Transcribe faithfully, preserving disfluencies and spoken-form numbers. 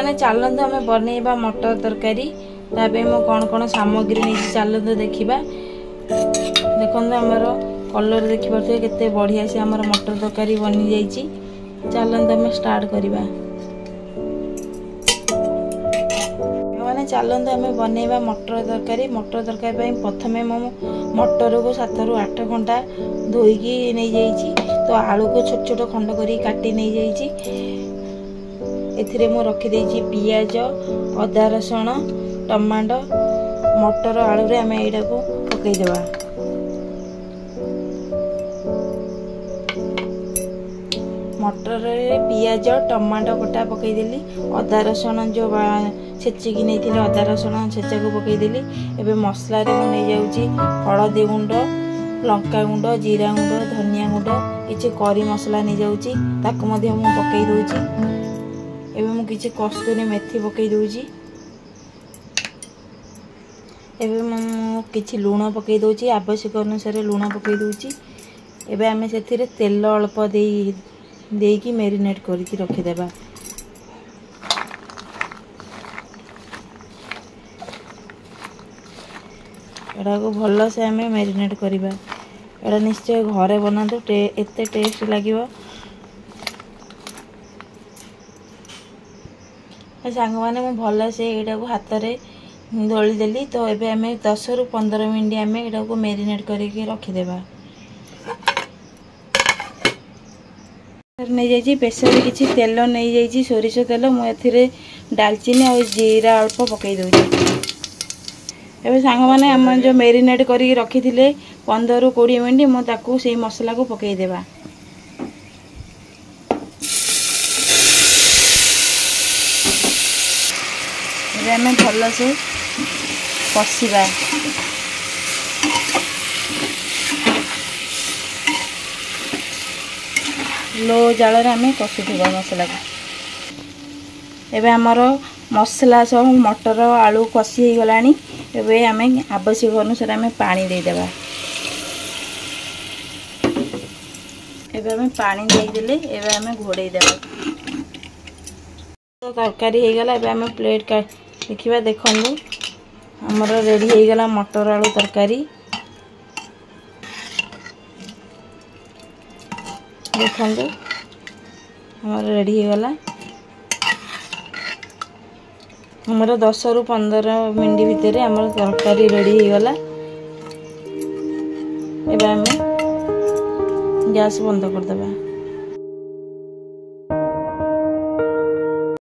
मैंने चलतु आम बनइबा मटर तरकारी तापे मु कौन कौन सामग्री नहीं चलतु देखा देखो आमर कलर देखिपे केते बढ़िया से आमर मटर तरकारी बनी जाइए। चलतु आम स्टार्ट करवा मैंने चलतु आम बनइबा मटर तरकारी। मटर तरकारी प्रथम मु मटर को सात रु आठ घंटा धोईकी नहीं जाइए। तो आलू को छोट छोट खंड कर काटी नहीं जाइए। एथिरे मु रखी देइछि पियाज अदा रसुण टमाटो मटर आलू रे आमे एडा को पकई देबा। मटर रे पियाज टमाटो कटा पकई देली अदा रसुण जो छेचिकी नहीं थिले अदा रसुण छेचा को पकई देली। एबे मसला रे मु नै जाउछि हळदी गुंड लंका गुंड जीरा गुंड धनिया गुंड किछि करी मसला नहीं जाउछि ताको मध्ये मु पकई दोछि। एबे मु किछि कस्तूरी मेथी पकई दोछि। एबे मु किछि लूण पकई दोछि आवश्यक अनुसार लूण पकई दोछि। एबे आमे सेथिरे तेल अल्प देई देकी मैरिनेट करके रखी देबा। एडा को भलो से आमे मैरिनेट करिबा। एडा निश्चय घरे बनातो टे एते टेस्ट लागिवो। सांग मैंने मुझे भल से यहाँ को हाथ में दली देली। तो ये आम दस रु पंद्रह मिनट आम यहाँ को मैरिनेट करके रखीदेवा। नहीं जाइए प्रेसर किसी तेल नहीं जाइए सोरिष तेल मुझे डालचीनी और जीरा अल्प पकई दूसरी। एवं सांग मैंने आम जो मैरिनेट करके रखी थे पंद्रह रु कोड़े मिनट मुझे से मसला को पकई देवा। आम भल से कषा लो जाल आम कषुवा मसला को। एबे आमर मसला सब मटर आलू कषि हो गला। एबे आम आवश्यक अनुसार आम पानी देदेबा। एबे आम पानी देदेले एबे आम घोड़े देबा। तो तरकारी हो गला। एबे आम प्लेट का देखिए देखु आमर रेडी हो गला मटर आलू तरकारी। देखु आमर रेडी हो गला। आमर दस रु पंद्रह मिनट भितर आमर तरकारी रेडी हो गला। एबे आम गैस बंद कर देबा।